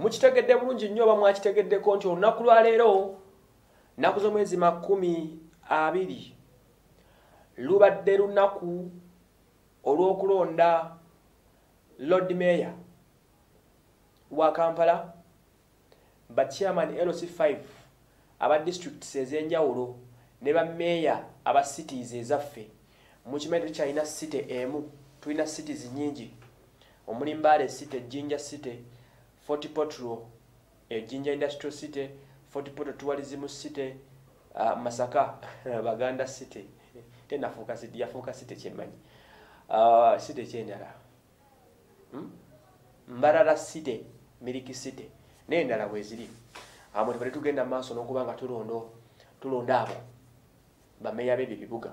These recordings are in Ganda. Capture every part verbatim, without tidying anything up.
mukitegedde bulungi nnyo oba mwakitegeddeko nti olunaku lwa leero nnaku z'omwezi makumi abiri lubadde lunaku olw'okulonda Lord Mayor wa Kampala ba chairman L C five aba districts ez'enjawulo ne ba mayor aba cities ezaffe mukimanyi tukyalina city emu tulina cities nnyingi omuli Mbale city, Jinja city, Fort Portal, Jinja Industrial City, Fort Portal Tourism City, uh, Masaka Baganda city tena fuka city yafuka city kyemanyi uh, city kyendala hmm? Mbarara city, Miliki city n'endala bweziri amwe tubale tugenda maaso n'okubanga tulondo tulonda abo bameya b'ebyo bibuga.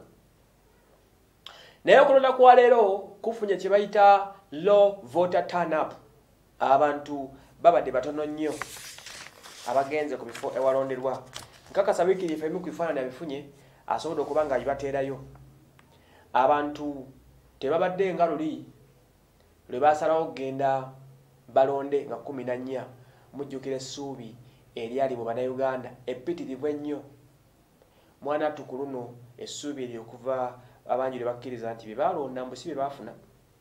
Naye okulonda kwa leero kufunye kye bayita low voter turn up. Abantu babadde batono nnyo abagenze ku bifo ewalonderwa. Nkakasa wiki lifa emu kuifaanana bifunye asobola okuba nga yibateerayo. Abantu tebabadde nga luli lwe baasalawo okugenda balonde nga kumi na nnya mujjukira essuubi eryali mu bannayuganda eppitirivu ennyo. Mwana tukuluno essuubi eryo okuva abangi lwe bakkiriza nti bye balonda mbu si bye baafuna.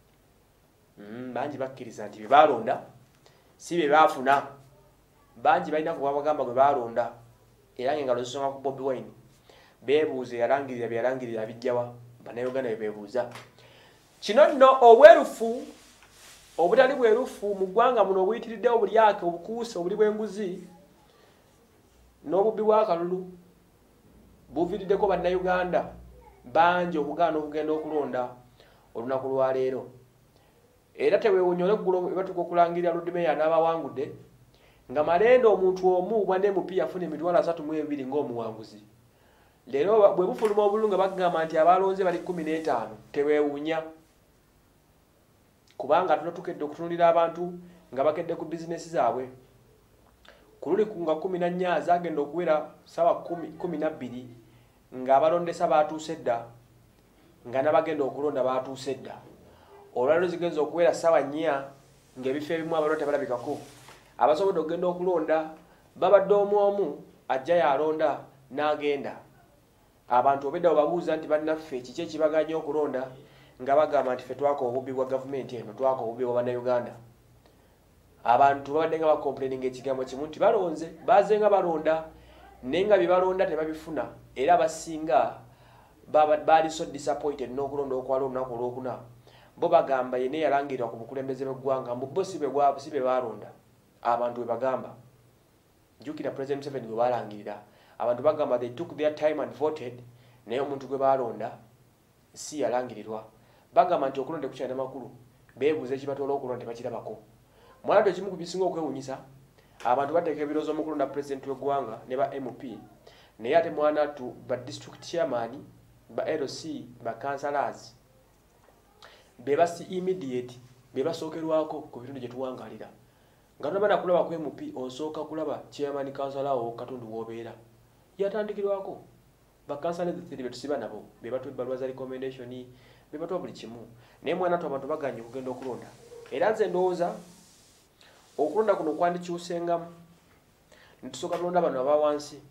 Mm, bangi bakkiriza nti bye balonda si bye baafuna. Bangi balina kuba bagamba gwe balonda era ng'engalo zisonga ku Bobi Wine beebuuza yalangirira bye yalangirira bijjawa bannayuganda bye beebuuza. Kino nno obwerufu obutali bwerufu mu ggwanga muno obuyitiriddewo bulyake obukuuse obuli bw'enguzi n'obubbi bw'akalulu buviiriddeko bannayuganda bangi okugaana okugenda okulonda olunaku lwa leero. Era teweewuunya olw'eggulo batuka okulangirira Lord Mayor n'abawangudde nga Malende omuntu omu bwa M P yafuna emitwalo asatu mu ebiri ng'omuwanguzi. Leero bwe bufuluma obululu nga bagamba nti abalonze bali kumi n'etaano teweewuunya kubanga tuno tukedde okutunulira abantu nga bakedde ku bizinesi zaabwe. Ku luli nga kumi na nnya zaagenda okuwera sawa kumi na bbiri ng'abalondesa baatuuse dda nga n'abagenda okulonda baatuuse dda. Olwaliro zigenza okuwera sawa nnya ng'ebifo ebimu abalonda tebalabikako. Abasobodde okugenda okulonda babadde omu omu ajja yalonda n'agenda. Abantu obedda obabuuza nti bannaffe kiki ekibaganya okulonda nga bagamba nti ffe twaka obubbi bwa gavumenti eno twaka obubbi bwa bannayuganda. Abantu babadde nga bakomplaininga ekigambo kimu nti balonze baaze nga balonda naye nga bye balonda tebabifuna era abasinga baali so disappointed n'okulonda okwala olunaku olwokuna. Bo bagamba yene yalangirira ku bukulembeze bw'eggwanga mbu bo si be balonda abantu bwe bagamba. Jjukira President Museveni bwe balangirira abantu bagamba they took their time and voted naye omuntu gwe balonda si yalangirirwa. Bagamba nti okulonda kukyalina makulu beebuuza ekibatoola okulonda tebakirabako. Mwana ekimu ku bisinga okwewuunyisa abantu bateeka ebirowoozo mu kulonda President w'eggwanga ne ba M P naye ate mwana tu ba district chairman ba L C ba councillors be basi immediate be basookerwako ku bitundu gye tuwangalira. Nga tonabana kulaba ku M P osooka kulaba chairman councillor wo katundu w'obeera yatandikirwako. Ba councillors be tusiba nabo be batwa ebbaluwa za recommendation be batwa buli kimu naye mwana tu abantu baganye okugenda okulonda. Era nze ndowooza okulonda kuno kwandikyusengamu nitusooka tulonda bano aba wansi.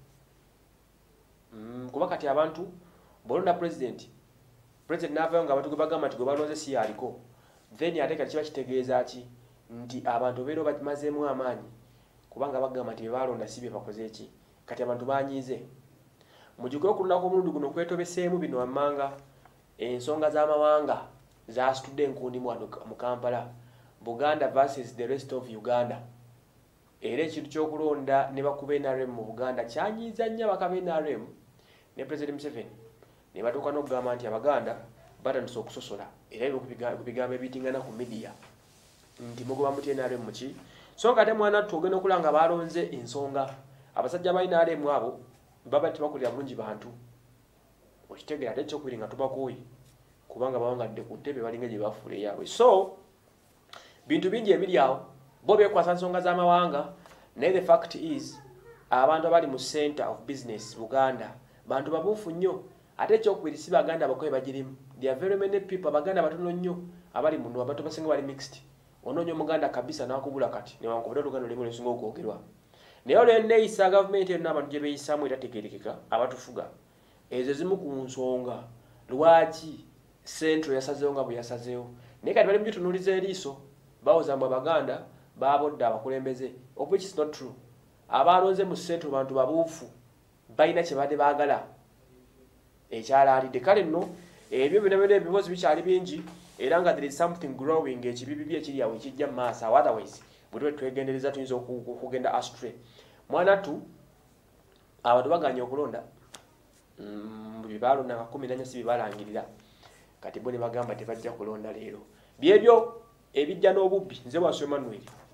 Mm, kuba kati abantu bolonda president president n'avaayo nga abantu gwe bagamba nti gwe balonze si yaliko then ate kati kiba kitegeeza ki nti abantu beero bamazeemu amaanyi kubanga bagamba nti bebalonda si bye bakoze eki kati abantu banyiize. Mujjukire okulonda kw'omulundi guno kwetobeseemu bino wammanga ensonga z'amawanga zaasitudde enkundi mu Kampala Buganda versus the rest of Uganda. Era ekintu ky'okulonda ne bakuba N R M mu Buganda kyanyiiza nnyo abakaba N R M ne President Museveni ne batuuka n'okugamba nti Abaganda batandise okusosola era ebigambo ebitingana ku media nti mugoba mutya N R M muki. So nga ate mwana twogenda okulanga balonze ensonga abasajja ba N R M abo baba tebakulira bulungi bantu. Okitegera ate ekyokubiringa tubakuyi kubanga bawangadde ku ntebe balinga gye bafuula eyaabwe. So bintu bingi ebiri awo bo beekwasa nsonga z'amawanga naye the fact is abantu abali mu center of business Buganda bantu babuufu nnyo ate ekyokubiri si Baganda abakoye bagirimu. There are very many people Abaganda batono nnyo abali muno abantu basinga bali mixed ononyo muganda kabisa nakubula kati ne wankubula lugano lemo lesingo okwogerwa nayo le neisa government eno abantu je beyisamu erategerekeka abatufuga ezo zimu ku nsonga lwaki centro yasazeewo nga bwe yasazeewo naye kati bali mjutunuliza eriiso bawozamba abaganda babodda abakulembeze of which is not true abalonze mu centro bantu babuufu balina kye badde baagala ekyalaalidde kale nno ebyo binabyo ebibozi bikyali bingi era nga there is something growing ekibibi ekiri awo ekijja mu maaso otherwise bwe twegendereza tuyinza okugenda astray mwana tu abantu baganya okulonda bibalonda nga kumi na nnya si bibalangirira kati bo ne bagamba tebajja kulonda leero byebyo ebijja n'obubbi nze bwasoma Emmanuel